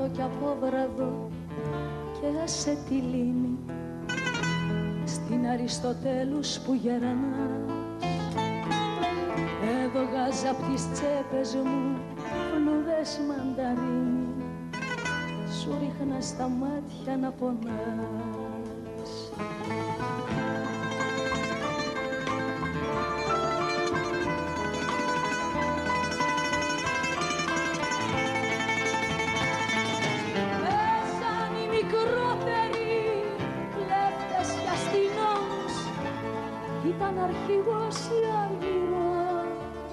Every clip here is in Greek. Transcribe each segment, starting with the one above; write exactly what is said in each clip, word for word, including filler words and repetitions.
Σάββατο κι από βραδό και άσε τη λίμνη στην Αριστοτέλους που γερανάς. Έβγαζα απ' τις τσέπες μου φλούδες μανταρίνι, σου ρίχνα στα μάτια να πονάς. Πέσαν οι μικρότεροι κλέφτες κι αστυνόμους, ήταν αρχηγός η Αργυρό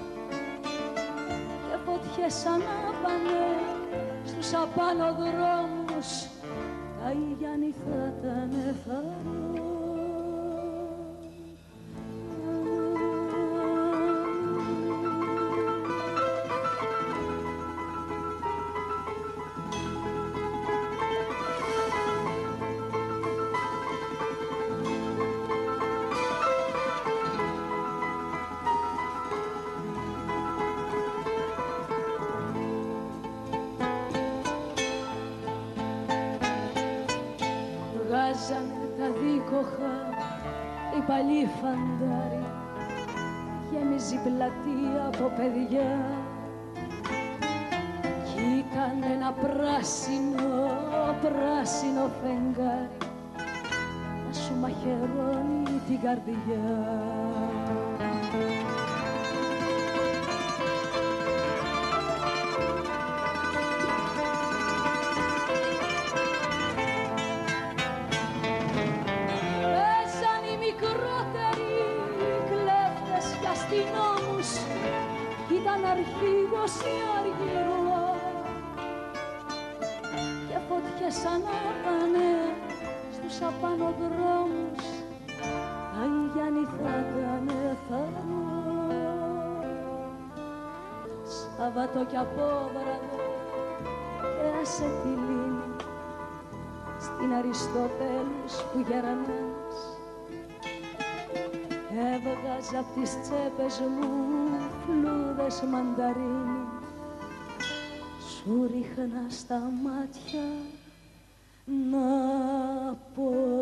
και φωτιές ανάπανε στους απάνω δρόμους, τα Ιγιάννη θα τα νεφαρώ. Βγάζανε τα δίκοχα οι παλιοί φαντάροι, γέμιζε η πλατεία από παιδιά κι ήταν ένα πράσινο, πράσινο φεγγάρι να σου μαχαιρώνει την καρδιά. Ήταν αρχηγός η Αργυρό και φωτιές ανάπανε στους απάνω δρόμους, τα Ιγιάννη θα τα νεφαρώ. Σάββατο κι από βραδό και άσε τη λίμνη στην Αριστοτέλους που γερανάς. Έβγαζα απ' τις τσέπες μου φλούδες μανταρίνι, σου ρίχνα στα μάτια να πω.